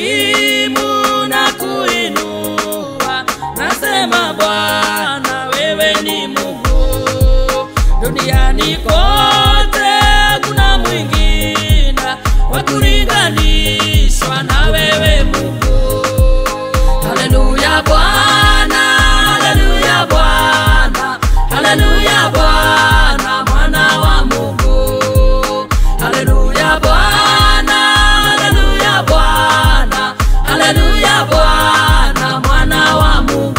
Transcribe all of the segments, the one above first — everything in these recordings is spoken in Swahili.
kuheshimu na kuinua. Nasema Bwana wewe ni Mungu. Duniani kote hakuna mwingine wa kulinganishwa na wewe Mungu. Haleluya Bwana, haleluya Bwana, haleluya Bwana mwana wa Mungu. Haleluya Bwana, haleluya Bwana, haleluya Bwana mwana wa Mungu.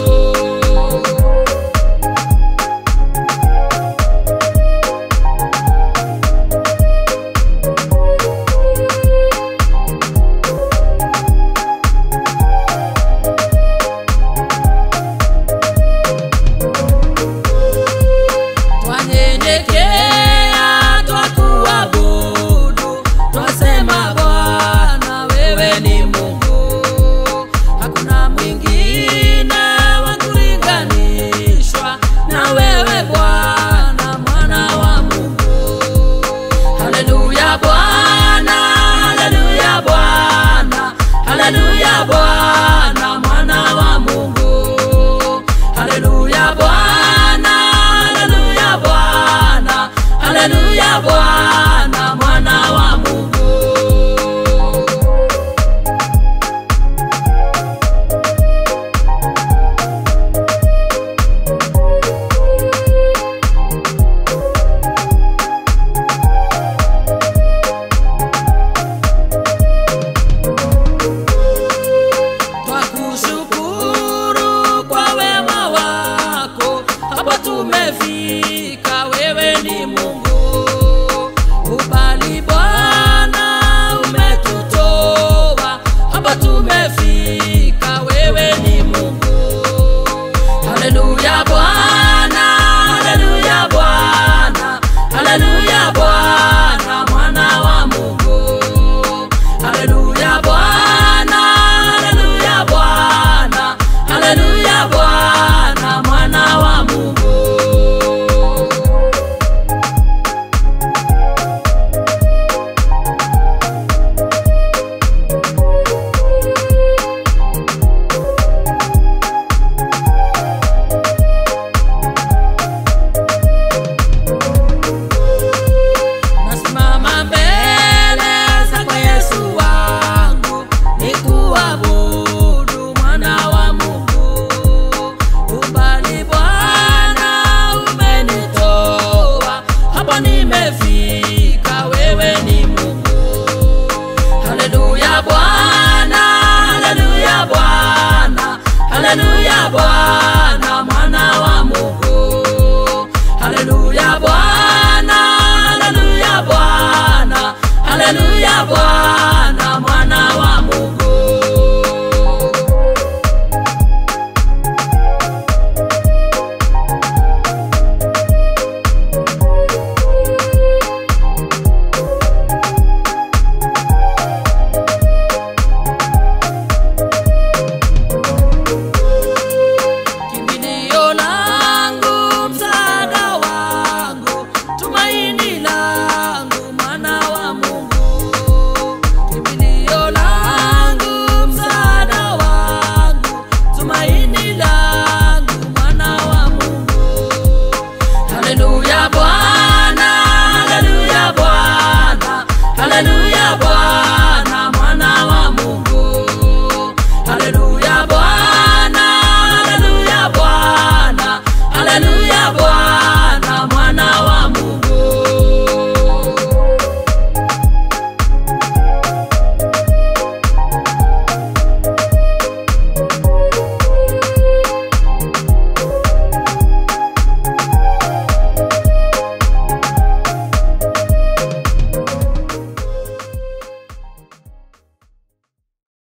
Twanyenyekea twakuabudu, twasema Bwana wewe ni Mungu. Hakuna mwingine wa kulinganishwa na wewe Bwana mwana wa Mungu. Haleluya Bwana, haleluya Bwana, haleluya Bwana mwana wa Mungu. Haleluya Bwana, haleluya Bwana, haleluya Bwana mwana wa Mungu. Twakushukuru kwa wema wako, hapa tumefika, wewe ni Mungu. Ubali Bwana umetutoa, hapa tumefika.